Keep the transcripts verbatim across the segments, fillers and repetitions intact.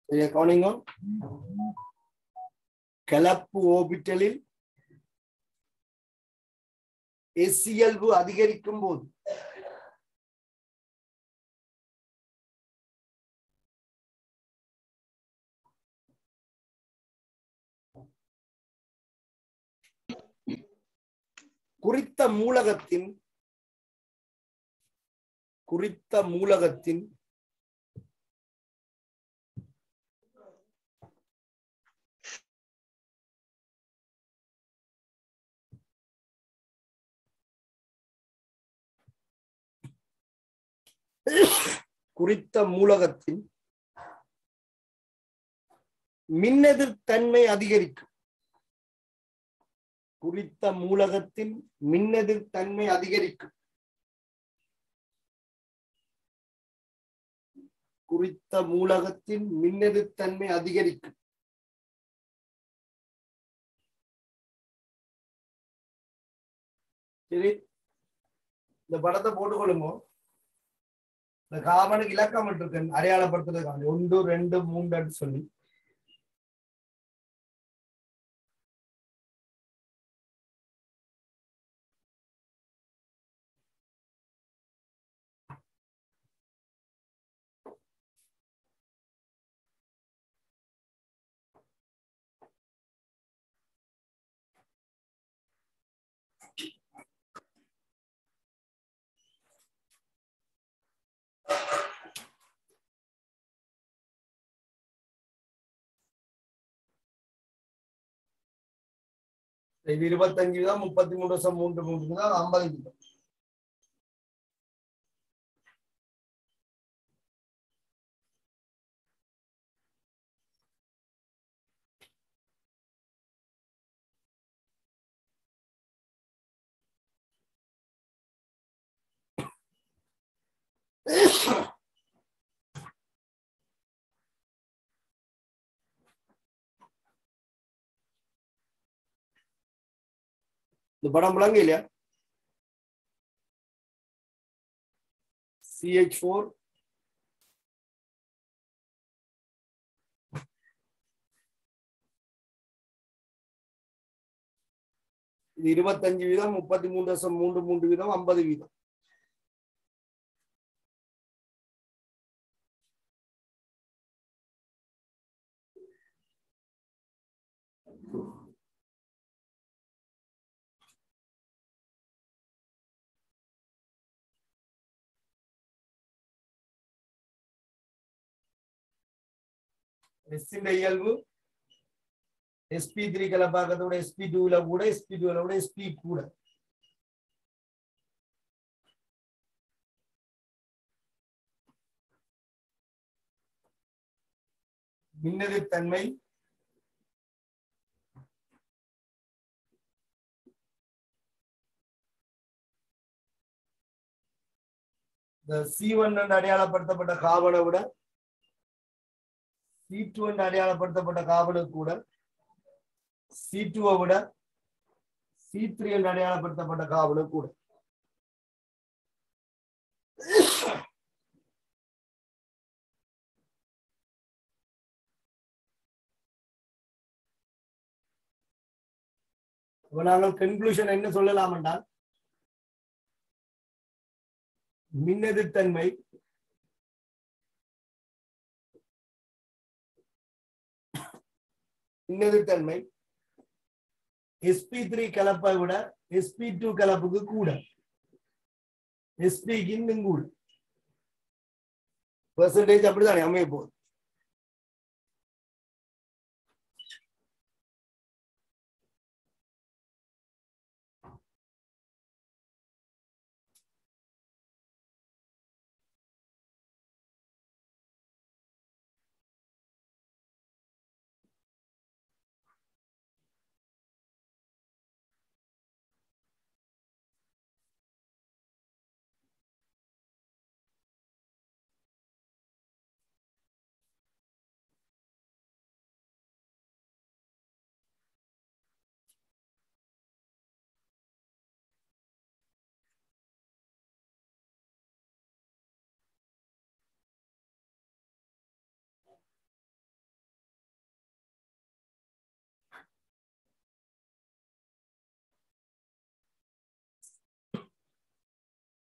So you are counting on கலப்பு ஓபிட்டலில் S இயல்பு அதிகரிக்கும் போது குறித்த மூலகத்தின் குறித்த மூலகத்தின் குறித்த மூலகத்தின் மின்னெதிர்த்தன்மை அதிகரிக்கும் குறித்த மூலகத்தின் மின்னெதிர்த்தன்மை அதிகரிக்கும் குறித்த மூலகத்தின் மின்னெதிர்த்தன்மை அதிகரிக்கும் சரி இந்த படத்தை போட்டுக்கொள்ளுங்க இந்த கார்பனுக்கு இலக்கம் இருக்கு அடையாளப்படுத்துறதுக்காக ஒன்று ரெண்டு மூன்று சொல்லி இது இருபத்தஞ்சு தான் முப்பத்தி மூணு வருஷம் மூன்று மூன்று தான் ஐம்பது கிலோ இந்த படம் விளங்க இல்லையா C H four இது இருபத்தஞ்சு வீதம் முப்பத்தி மூன்று தசம் மூன்று மூன்று வீதம் ஐம்பது வீதம் S in இயல்பு S P three கலப்பாக்கத்தோட S P two ல கூட S P two ல கூட S P கூட மின்னெதிர்த்தன்மை இந்த C one என்று அடையாளப்படுத்தப்பட்ட கார்பனை விட C two என்று அடையாளப்படுத்தப்பட்ட கார்பனு கூட C two விட C three என்று அடையாளப்படுத்தப்பட்ட கார்பனு கூட நாங்கள் கன்க்ளூஷன் என்ன சொல்லலாம் என்றால் மின்னெதிர்த்தன்மை மின்னெதிர்த்தன்மை S P three கலப்பை விட S P two கலப்புக்கு கூட S P க்கு இன்னும் கூட பெர்சன்டேஜ் அப்படிதானே அமைய போகுது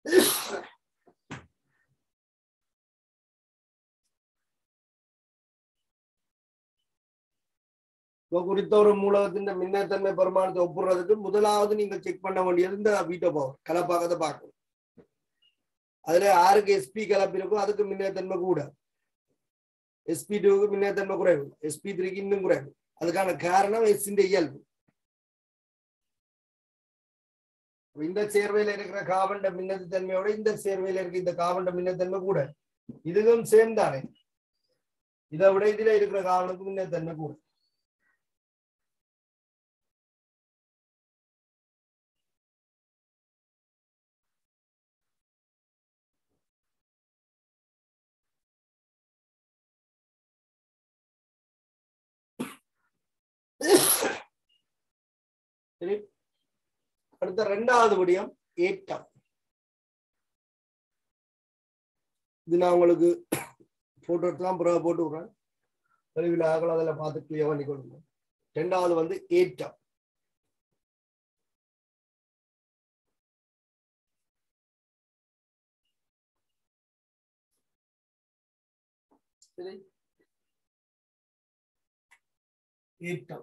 குறித்த ஒரு மூலகத்தின் மின்னத்தன்மை பெருமானத்தை ஒப்புறதுக்கு முதலாவது நீங்க செக் பண்ண வேண்டியது இந்த வீட்டோ பவர் கலப்பாக்கத்தை பார்க்கணும். அதுல ஆறுக்கு எஸ்பி கலப்பு இருக்கும், அதுக்கு மின்னத்தன்மை கூட. எஸ்பி டூக்கு மின்னத்தன்மை குறைவு, எஸ்பி த்ரீக்கு இன்னும் குறைவு. அதுக்கான காரணம் எஸ் இந்த இயல்பு. இந்த சேர்வையில இருக்கிற கார்பன் மின்னத்தன்மையோட இந்த சேர்வையில இருக்க இந்த கார்பன் மின்னத்தன்மை கூட. இதுவும் சேம் தானே. இதை விட இதுல இருக்கிற கார்பனுக்கு மின்னத்தன்மை கூட. சரி, அடுத்த இரண்டாவது விடயம் ஏற்றம். இது நான் உங்களுக்கு போட்டோ எடுத்துலாம் பிறகு போட்டு விடுறேன். தெளிவில் ஆகலாம், அதில் பார்த்து கிளியர் பண்ணி கொடுங்க. இரண்டாவது வந்து ஏற்றம். சரி, ஏற்றம்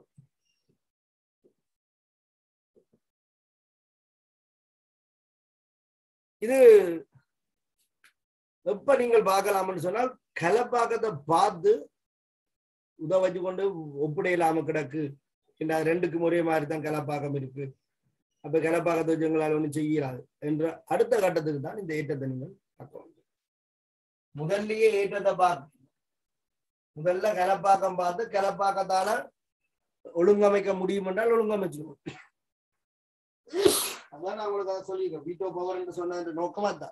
இது எப்ப நீங்கள் பார்க்கலாம்னு சொன்னால் கலப்பாக்கத்தை பார்த்து உத வச்சு கொண்டு ஒப்படையிலாம கிடக்கு. ரெண்டுக்கு ஒரே மாதிரி தான் கலப்பாக்கம் இருக்கு, அப்ப கலப்பாக்கத்தை வச்சு எங்களால் ஒன்றும் செய்யறாது என்ற அடுத்த கட்டத்துக்கு தான் இந்த ஏற்றத்தை நீங்கள் பார்க்க வேண்டும். முதல்லயே ஏற்றத்தை பார்த்து முதல்ல கலப்பாக்கம் பார்த்து கலப்பாக்கத்தால ஒழுங்கமைக்க முடியும் என்றால் ஒழுங்கமைச்சிருவோம். அதான் நான் உங்களுக்கு அதை சொல்லியிருக்கேன். வீட்டோ பவர் என்று சொன்ன நோக்கமா தான்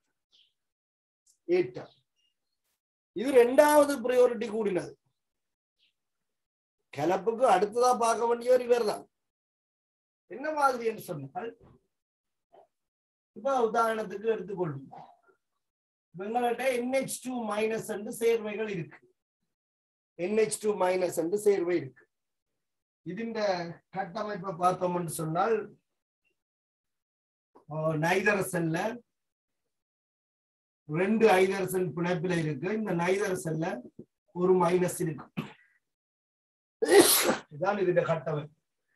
ஏற்றம். இது ரெண்டாவது பிரையாரிட்டி கூடினது. கலப்புக்கு அடுத்ததா பார்க்க வேண்டியவர் இவர் தான். என்ன மாதிரி என்று சொன்னால், இப்ப உதாரணத்துக்கு எடுத்துக்கொள்ளும் எங்கள்கிட்ட என் ஹெச் டூ மைனஸ் என்று சேர்வைகள் இருக்கு. என் ஹெச் டூ மைனஸ் என்று சேர்வை இருக்கு. இதுண்ட கட்டமைப்பை பார்த்தோம்னு சொன்னால் நைதரசன்ல ரெண்டு ஐதரசன் பிணைப்பில இருக்கு. இந்த நைதரசன்ல ஒரு மைனஸ் இருக்கு. இதுதான் இதுல கட்டமைப்பு.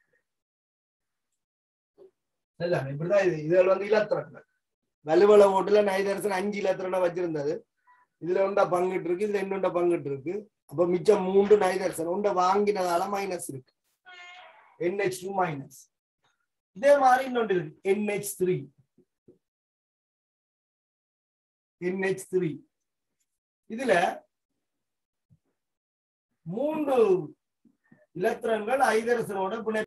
இப்படிதான் இது. இதில் வந்து இலத்திரங்கள் வலுவள ஓட்டுல நைதரசன் அஞ்சு இலத்திரனை வச்சிருந்தது. இதுல உண்டா பங்கிட்டு இருக்கு, இதுல இன்னொண்ட பங்கிட்டு இருக்கு. அப்ப மிச்சம் மூன்று நைதரசன் உண்ட வாங்கினதால மைனஸ் இருக்கு, என் ஹெச் டூ மைனஸ். இதே மாதிரி இன்னொன்று இருக்கு, N H three. N H three இதுல மூன்று இலத்திரன்கள் ஐதரசனோட பிணை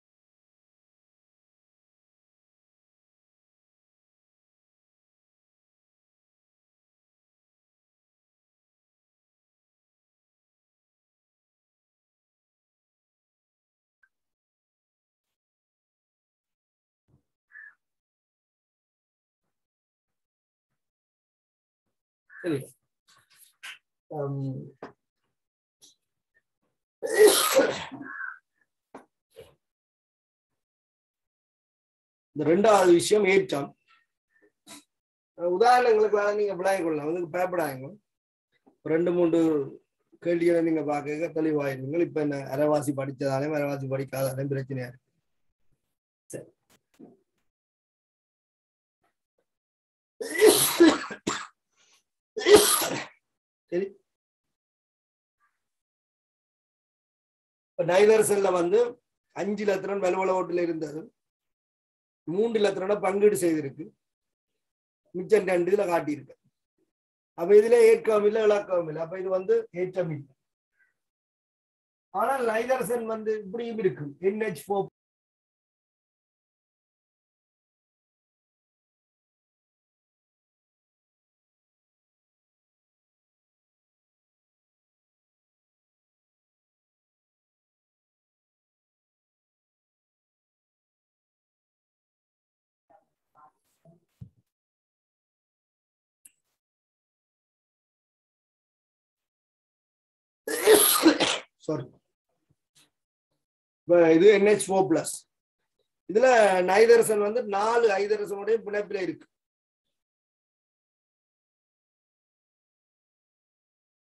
சரி. இந்த ரெண்டாவது விஷயம் ஏற்றம். உதாரணங்களுக்கு நீங்க விளையாட கொள்ளலாம், வந்து பயப்படாங்க. ரெண்டு மூன்று கேள்விகளை நீங்க பார்க்க தெளிவாயிருந்தீங்க. இப்ப என்ன அரைவாசி படிச்சதாலே அரைவாசி படிக்காதாலே பிரச்சனையா இருக்கு. சரி, சரி. நைதரசன்ல வந்து அஞ்சு இலத்திரன் வலுவள ஓட்டுல இருந்தது, மூன்று இலத்திரனை பங்கீடு செய்திருக்கு, மிச்சம் ரெண்டு இதுல காட்டியிருக்கு. அப்ப இதுல ஏற்கவும் இல்லை இலக்கவும் இல்லை. அப்ப இது வந்து ஏற்றம் இல்லை. ஆனால் நைதரசன் வந்து இப்படியும் இருக்கு, என் ஹெச் ஃபோர் சாரி இது என் ஹெச் ஃபோர் பிளஸ். இதுல நைதரசன் வந்து நாலு ஐதரசனுடைய பிணைப்பில இருக்கு.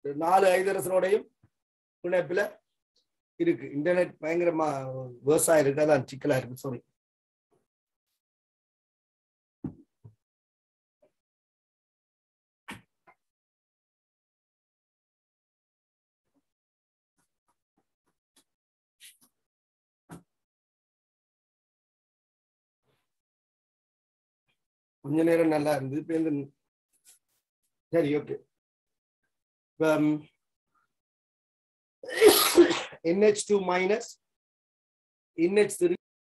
நாலு ஐதரசனோடையும் இணைப்புல இருக்கு. இன்டர்நெட் பயங்கரமா விவசாயம் இருக்கு, அதான் சிக்கலா இருக்கு. சாரி. கொஞ்ச நேரம் நல்லா இருந்தது. இப்ப இந்த சரி okay. N H two minus N H three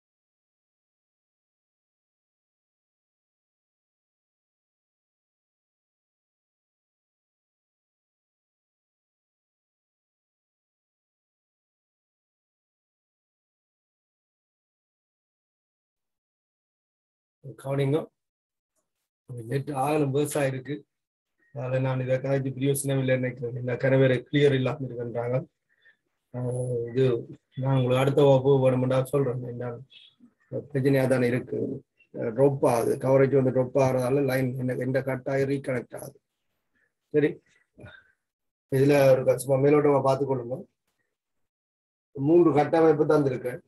கவனிங்க. நெட் ஆகலும் விவசாயம் இருக்கு, அதனால நான் இதை கணக்கு பிரியோசனம் இல்லை நினைக்கிறேன். இந்த கனவேரை கிளியர் இல்லாமல் இருக்குன்றாங்க. இது நான் உங்களுக்கு அடுத்த வகுப்பு வேணுமெண்டா சொல்றேன். என்ன பிரச்சனையா தானே இருக்கு, ட்ராப் ஆகுது, கவரேஜ் வந்து ட்ராப் ஆகிறதால லைன் என்ன எந்த கட்டாக ரீகனெக்ட் ஆகுது. சரி, இதுல ஒரு கஷ்டமா மேலோட்டமா பார்த்துக்கொள்ளுங்க. மூன்று கட்டமைப்பு தந்திருக்கேன்.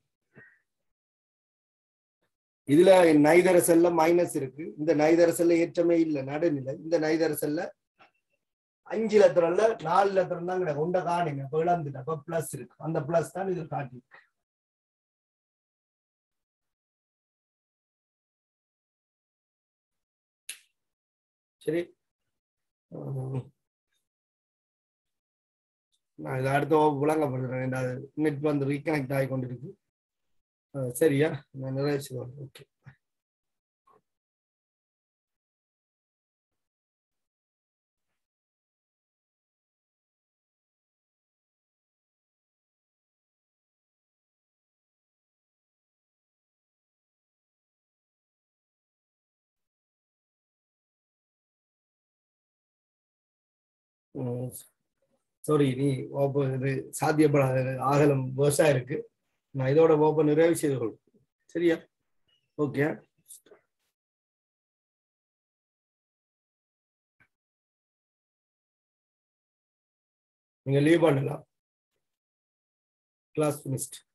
இதுல நைதர செல்ல மைனஸ் இருக்கு, இந்த நைதர செல்ல ஏற்றமே இல்லை, நடுநிலை. இந்த நைதர செல்ல அஞ்சு லத்திரம்ல நாலு லத்திரம் தான் கிடையாது, ஒன்றை காணுங்க, இப்ப இழந்துட்டேன். அப்ப பிளஸ் இருக்கு, அந்த பிளஸ் தான் இது காட்டியிருக்கு. சரி, நான் இதை அடுத்த விளங்கப்படுறேன். நெட் வந்து ரீகனெக்ட் ஆகி கொண்டிருக்கு. சரியா, நான் நிறைய செய்வேன். ஓகே, சாரி, நீ இது சாத்தியப்படாத ஆகலம் விவசாயம் இருக்கு. நான் இதோட ஓப்பன் நிறைவு செய்து கொள்வேன். சரியா, ஓகே. நீங்க லீவ் பண்ணலாம், கிளாஸ் ஃபினிஷ்ட்.